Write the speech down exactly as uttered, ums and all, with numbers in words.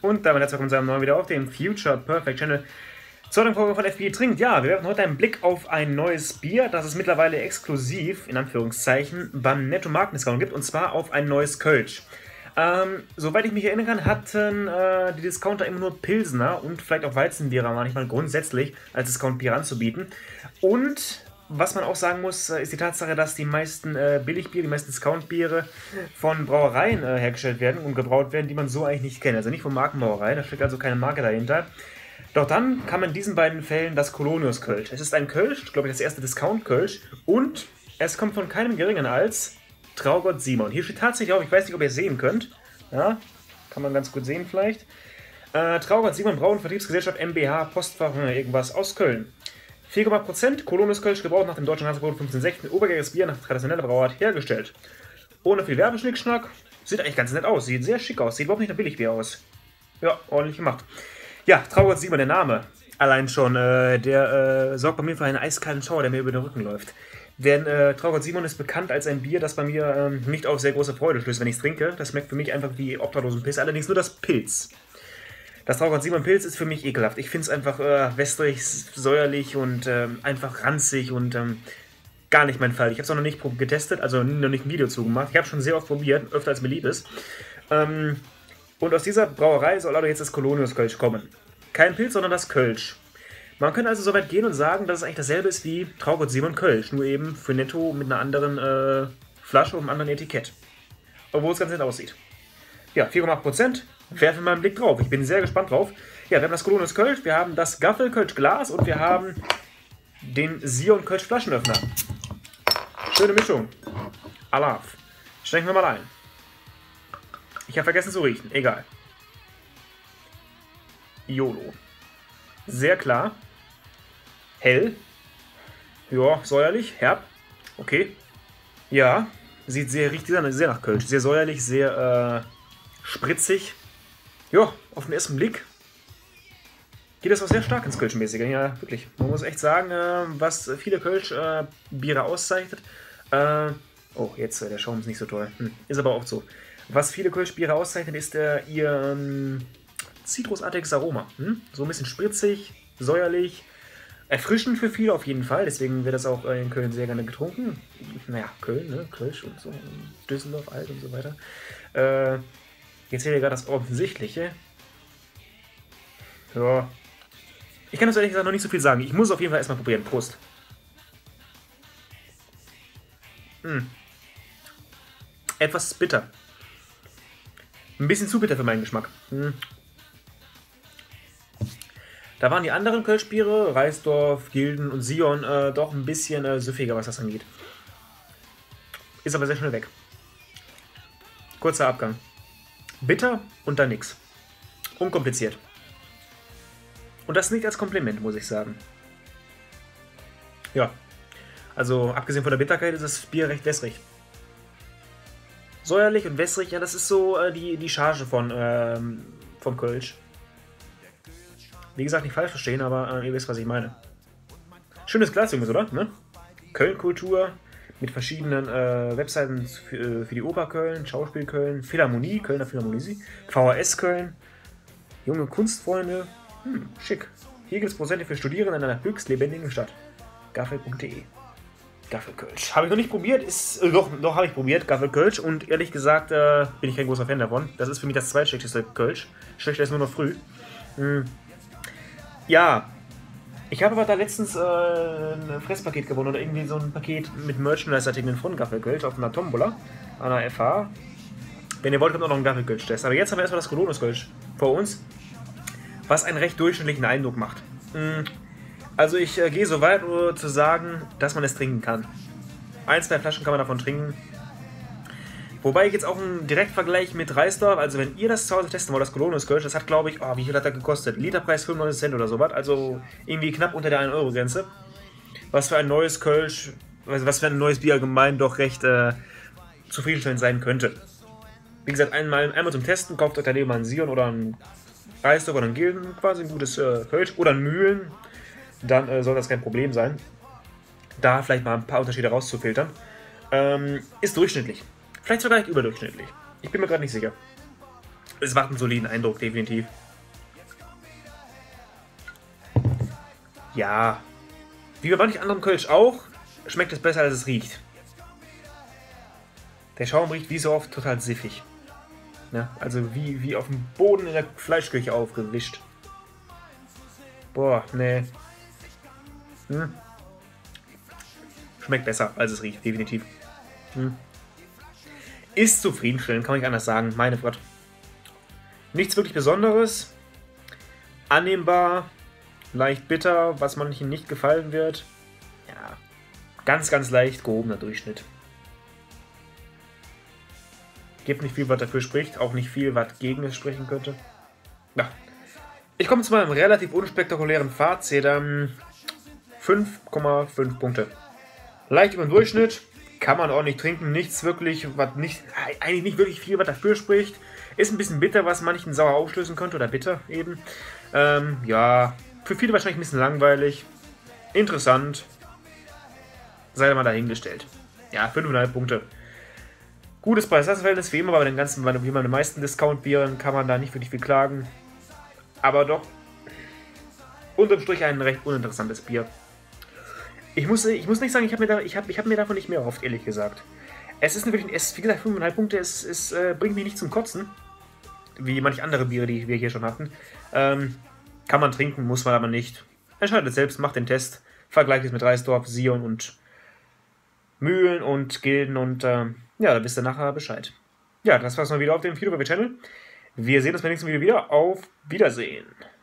Und damit herzlich willkommen zu einem neuen Video auf dem Future Perfect Channel. Zur neuen Folge von F B Trinkt. Ja, wir werfen heute einen Blick auf ein neues Bier, das es mittlerweile exklusiv, in Anführungszeichen, beim Netto Marktdiscount gibt. Und zwar auf ein neues Kölsch. Ähm, soweit ich mich erinnern kann, hatten äh, die Discounter immer nur Pilsner und vielleicht auch Weizenbiere manchmal grundsätzlich als Discount-Bier anzubieten. Und was man auch sagen muss, ist die Tatsache, dass die meisten äh, Billigbiere, die meisten Discount-Biere von Brauereien äh, hergestellt werden und gebraut werden, die man so eigentlich nicht kennt. Also nicht von Markenbrauereien, da steckt also keine Marke dahinter. Doch dann kam in diesen beiden Fällen das Colonius Kölsch. Es ist ein Kölsch, glaube ich das erste Discount-Kölsch, und es kommt von keinem geringeren als Traugott Simon. Hier steht tatsächlich auch, ich weiß nicht, ob ihr es sehen könnt, ja, kann man ganz gut sehen vielleicht, äh, Traugott Simon Brauen Vertriebsgesellschaft M B H Postfach irgendwas aus Köln. vier Komma fünf Prozent Colonius Kölsch, gebraut nach dem deutschen Hansencode fünfzehnhundertsechzehn, obergäriges Bier nach traditioneller Brauart hergestellt. Ohne viel Werbeschnickschnack, sieht eigentlich ganz nett aus, sieht sehr schick aus, sieht überhaupt nicht nach Billigbier aus. Ja, ordentlich gemacht. Ja, Traugott Simon, der Name, allein schon, äh, der äh, sorgt bei mir für einen eiskalten Schauer, der mir über den Rücken läuft. Denn äh, Traugott Simon ist bekannt als ein Bier, das bei mir ähm, nicht auf sehr große Freude stößt, wenn ich es trinke. Das schmeckt für mich einfach wie Obdachlosenpiss, allerdings nur das Pilz. Das Traugott Simon Pilz ist für mich ekelhaft. Ich finde es einfach äh, wässrig, säuerlich und äh, einfach ranzig und ähm, gar nicht mein Fall. Ich habe es noch nicht getestet, also noch nicht ein Video zugemacht. Ich habe schon sehr oft probiert, öfter als mir lieb ist. Ähm, und aus dieser Brauerei soll also jetzt das Colonius Kölsch kommen. Kein Pilz, sondern das Kölsch. Man könnte also so weit gehen und sagen, dass es eigentlich dasselbe ist wie Traugott Simon Kölsch, nur eben für Netto mit einer anderen äh, Flasche und einem anderen Etikett. Obwohl es ganz nett aussieht. Ja, vier Komma acht Prozent. Werfen wir mal einen Blick drauf. Ich bin sehr gespannt drauf. Ja, wir haben das Colonius Kölsch, wir haben das Gaffel Kölsch Glas und wir haben den Sion Kölsch Flaschenöffner. Schöne Mischung. Alaf. Schenken wir mal ein. Ich habe vergessen zu riechen. Egal. YOLO. Sehr klar. Hell. Ja, säuerlich. Herb. Okay. Ja. Sieht sehr, riecht sehr, sehr nach Kölsch. Sehr säuerlich, sehr äh, spritzig. Ja, auf den ersten Blick geht das auch sehr stark ins Kölschmäßige. Ja, wirklich. Man muss echt sagen, äh, was viele Kölsch-Biere äh, auszeichnet. Äh, oh, jetzt, äh, der Schaum ist nicht so toll. Hm, ist aber auch so. Was viele Kölsch-Biere auszeichnet, ist äh, ihr ähm, zitrusartiges Aroma. Hm? So ein bisschen spritzig, säuerlich, erfrischend für viele auf jeden Fall. Deswegen wird das auch äh, in Köln sehr gerne getrunken. Naja, Köln, ne? Kölsch und so. Düsseldorf, Alt und so weiter. Äh, jetzt seht ihr gerade das Offensichtliche. Ja. Ich kann das ehrlich gesagt noch nicht so viel sagen. Ich muss es auf jeden Fall erstmal probieren. Prost. Hm. Etwas bitter. Ein bisschen zu bitter für meinen Geschmack. Hm. Da waren die anderen Kölschbiere, Reisdorf, Gilden und Sion, äh, doch ein bisschen äh, süffiger, was das angeht. Ist aber sehr schnell weg. Kurzer Abgang. Bitter und dann nix. Unkompliziert. Und das nicht als Kompliment, muss ich sagen. Ja. Also, abgesehen von der Bitterkeit ist das Bier recht wässrig. Säuerlich und wässrig, ja, das ist so äh, die, die Charge von, ähm, vom Kölsch. Wie gesagt, nicht falsch verstehen, aber äh, ihr wisst, was ich meine. Schönes Glas, Jungs, oder? Ne? Köln-Kultur mit verschiedenen äh, Webseiten für, äh, für die Oper Köln, Schauspiel Köln, Philharmonie, Kölner Philharmonie, V H S Köln, junge Kunstfreunde. Hm, schick. Hier gibt es Prozente für Studierende in einer höchst lebendigen Stadt. Gaffel punkt de. Gaffel Kölsch. Habe ich noch nicht probiert, ist. Äh, doch, doch habe ich probiert, Gaffel Kölsch, und ehrlich gesagt äh, bin ich kein großer Fan davon. Das ist für mich das zweitschlechteste Kölsch. Schlechter ist nur noch früh. Hm. Ja, ich habe aber da letztens äh, ein Fresspaket gewonnen oder irgendwie so ein Paket mit Merchandise-Artikeln von Gaffel Kölsch auf einer Tombola an der F H. Wenn ihr wollt, kommt auch noch ein Gaffel Kölsch-Test. Aber jetzt haben wir erstmal das Colonius Kölsch vor uns, was einen recht durchschnittlichen Eindruck macht. Also ich äh, gehe so weit, um zu sagen, dass man es trinken kann. Ein, zwei Flaschen kann man davon trinken. Wobei ich jetzt auch einen Direktvergleich mit Reisdorf, also wenn ihr das zu Hause testen wollt, das Colonius Kölsch, das hat glaube ich, oh, wie viel hat das gekostet? Literpreis fünfundneunzig Cent oder sowas, also irgendwie knapp unter der ein Euro Grenze. Was für ein neues Kölsch, was für ein neues Bier allgemein doch recht äh, zufriedenstellend sein könnte. Wie gesagt, einmal, einmal zum Testen, kauft euch daneben einen Sion oder einen Reisdorf oder einen Gilden, quasi ein gutes äh, Kölsch, oder einen Mühlen, dann äh, soll das kein Problem sein. Da vielleicht mal ein paar Unterschiede rauszufiltern. Ähm, ist durchschnittlich. Vielleicht sogar nicht überdurchschnittlich. Ich bin mir gerade nicht sicher. Es macht einen soliden Eindruck, definitiv. Ja. Wie bei manchen anderen Kölsch auch, schmeckt es besser, als es riecht. Der Schaum riecht wie so oft total siffig. Ja, also wie, wie auf dem Boden in der Fleischküche aufgewischt. Boah, nee. Hm. Schmeckt besser, als es riecht, definitiv. Hm. Ist zufriedenstellend, kann man nicht anders sagen. Meine Gott. Nichts wirklich Besonderes. Annehmbar. Leicht bitter, was manchen nicht gefallen wird. Ja, ganz, ganz leicht gehobener Durchschnitt. Gibt nicht viel, was dafür spricht. Auch nicht viel, was gegen es sprechen könnte. Ja. Ich komme zu meinem relativ unspektakulären Fazit. fünf Komma fünf Punkte. Leicht über den Durchschnitt. Kann man ordentlich trinken. Nichts wirklich, was nicht, eigentlich nicht wirklich viel, was dafür spricht. Ist ein bisschen bitter, was manchen sauer aufstößen könnte. Oder bitter eben. Ähm, ja, für viele wahrscheinlich ein bisschen langweilig. Interessant. Sei mal dahingestellt. Ja, fünf Komma fünf Punkte. Gutes Preis-Leistungs-Verhältnis wie immer, aber bei den ganzen, wie bei den meisten Discount-Bieren kann man da nicht wirklich viel klagen. Aber doch unterm Strich ein recht uninteressantes Bier. Ich muss, ich muss nicht sagen, ich habe mir, da, ich hab, ich hab mir davon nicht mehr erhofft, ehrlich gesagt. Es ist wirklich, es, wie gesagt, fünf Komma fünf Punkte, es, es äh, bringt mich nicht zum Kotzen. Wie manche andere Biere, die wir hier schon hatten. Ähm, kann man trinken, muss man aber nicht. Entscheidet selbst, macht den Test. Vergleicht es mit Reisdorf, Sion und Mühlen und Gilden und ähm, ja, da wisst ihr nachher Bescheid. Ja, das war's mal wieder auf dem Videopaper Channel. Wir sehen uns beim nächsten Video wieder. Auf Wiedersehen.